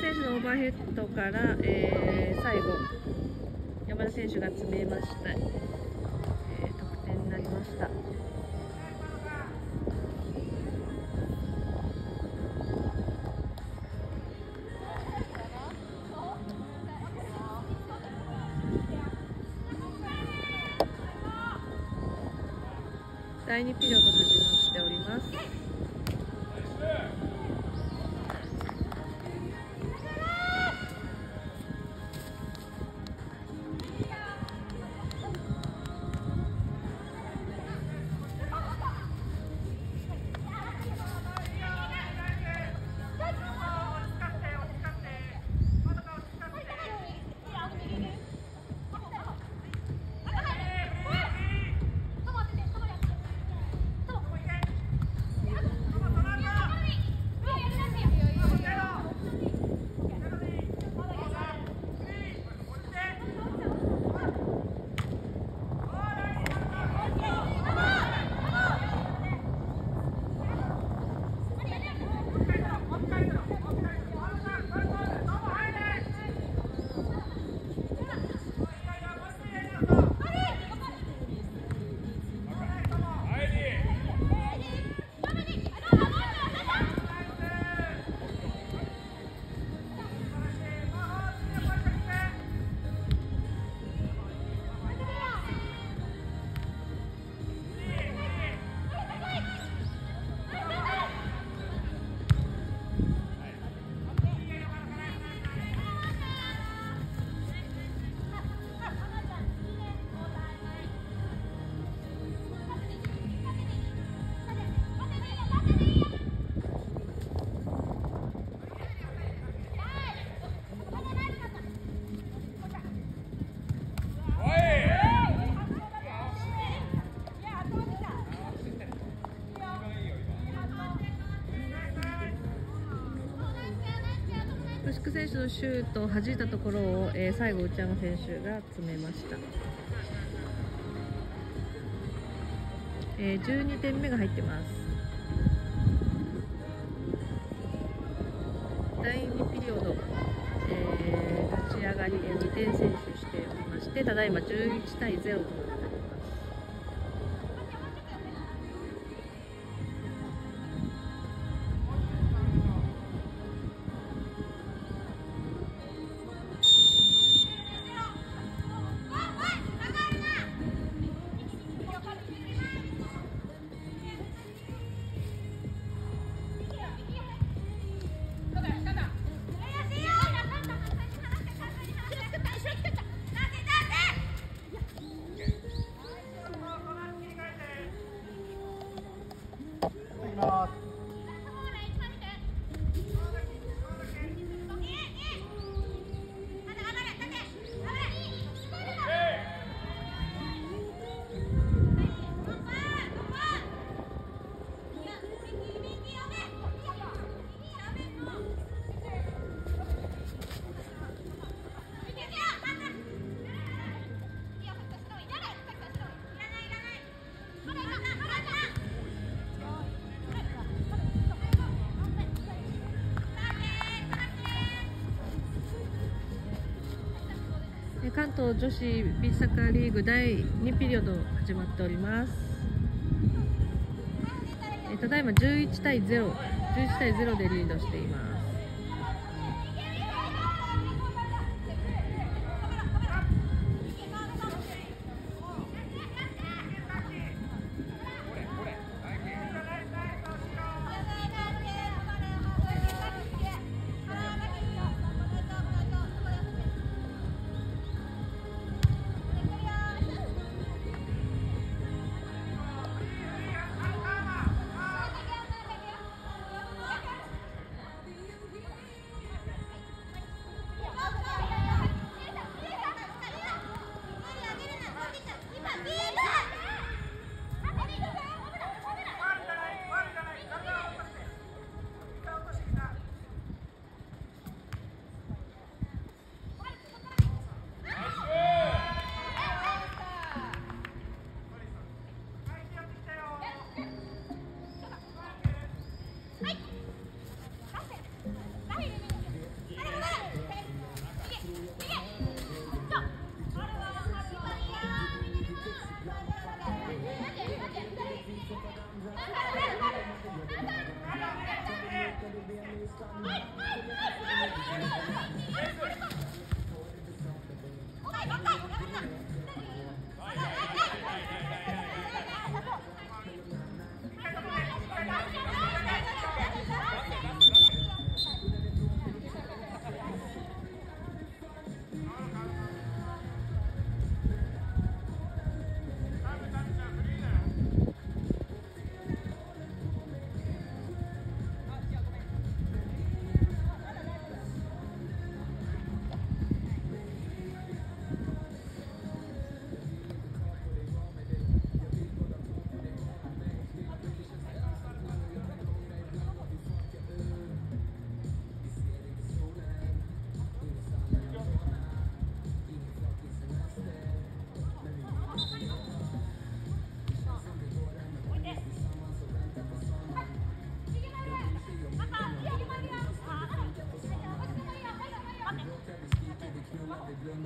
選手のオーバーヘッドから、最後山田選手が詰めました、得点になりました。第2ピリオド始まっております。牛久選手のシュートを弾いたところを、最後内山選手が詰めました。12点目が入ってます。第2ピリオド、立ち上がりで2点先取しておりまして、ただいま11対0となっております。関東女子ビーチサッカーリーグ第2ピリオド始まっております。ただいま11対0でリードしています。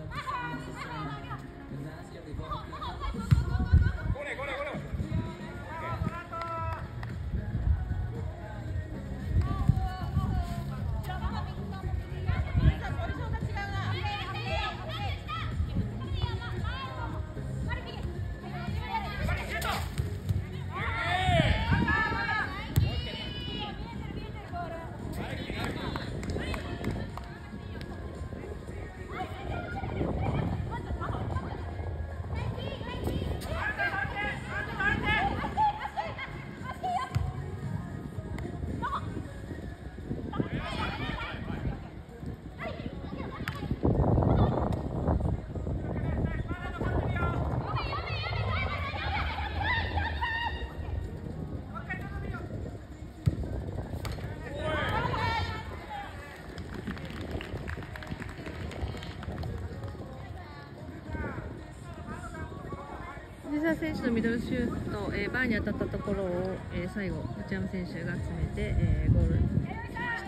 藤澤選手のミドルシュート、バーに当たったところを、最後内山選手が詰めて、ゴールしました。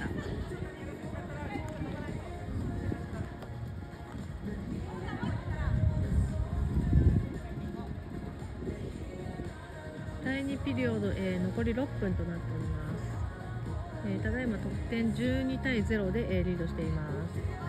第2ピリオド、残り6分となっております。ただいま得点12対0で、リードしています。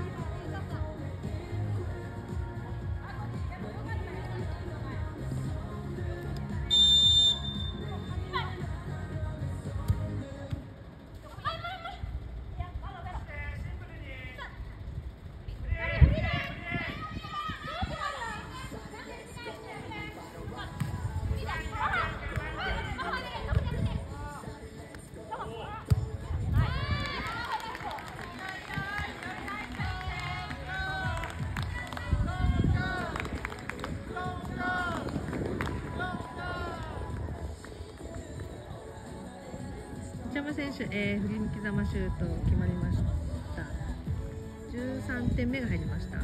内山選手、振り抜きざまシュート決まりました。13点目が入りました。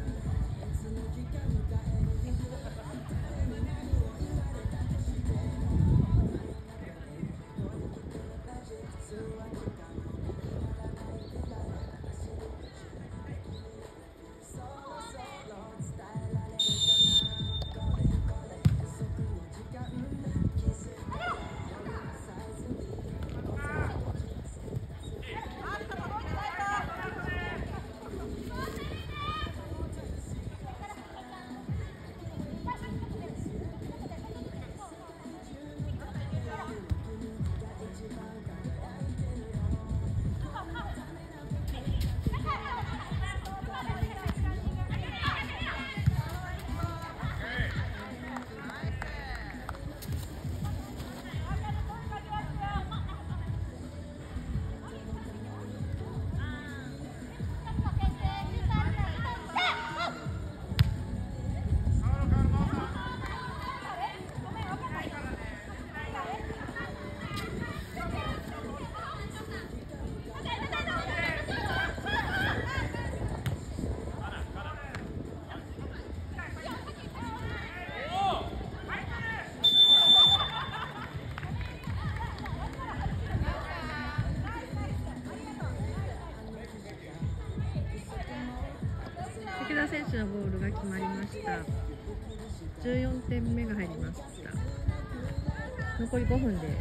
池田選手のボールが決まりました。14点目が入りました。残り5分です。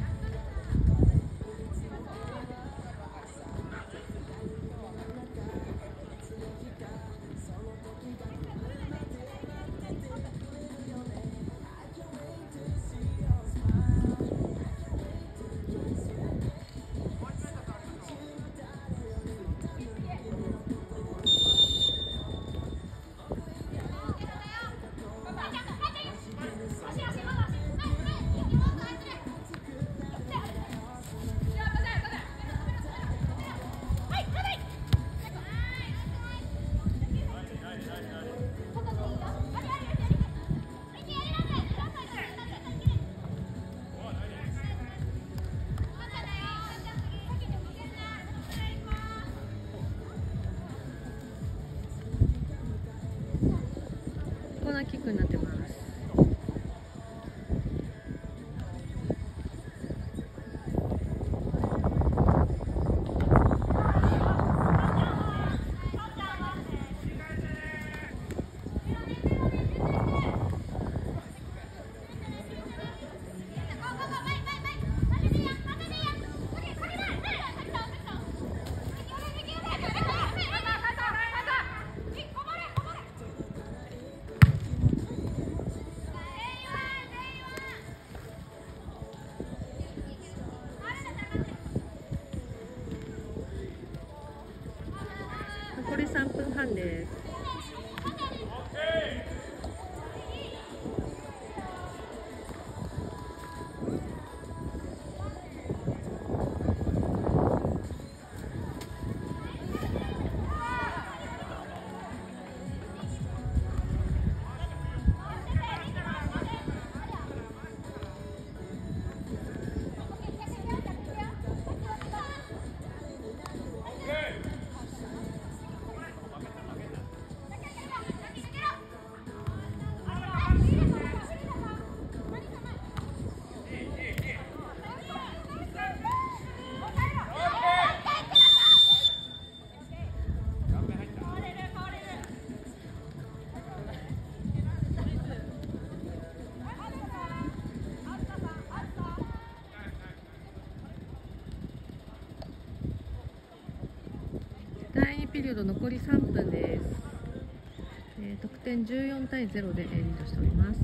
コーナーキックになってます。 残り3分半です。第2ピリオド残り3分です。得点14対0でリードしております。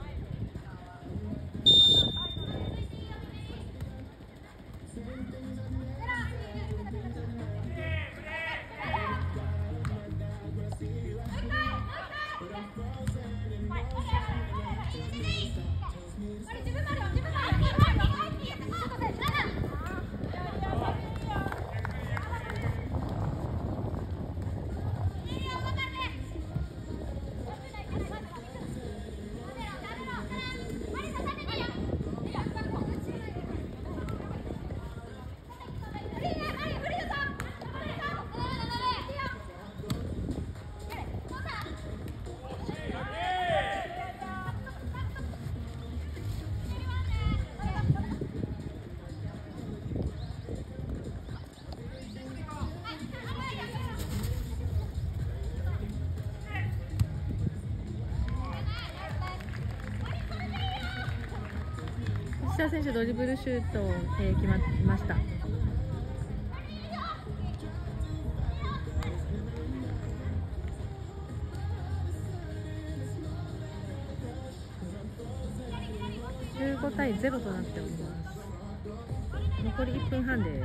石田選手ドリブルシュート、決まりました。15対0となっております。残り1分半です。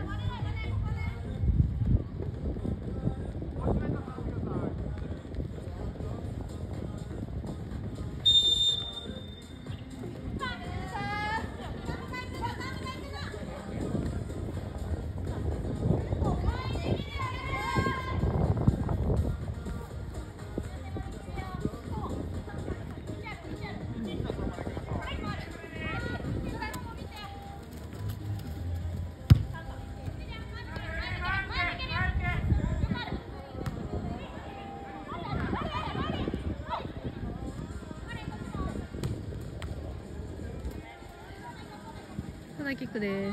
コーナーキックです。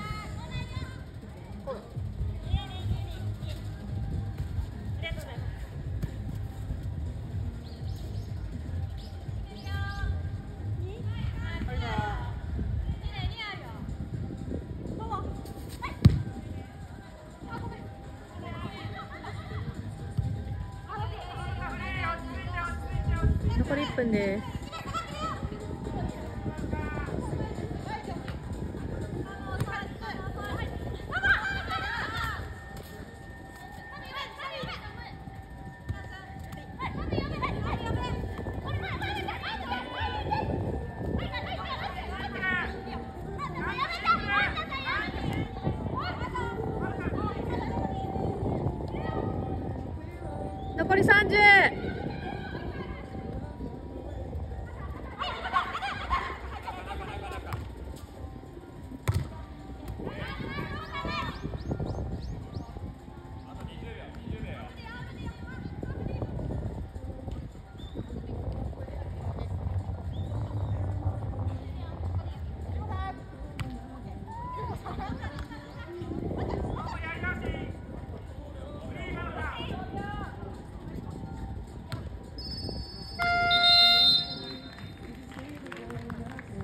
残り1分です。残り30。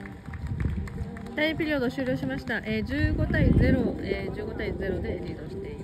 第2ピリオド終了しました。15対0でリードしています。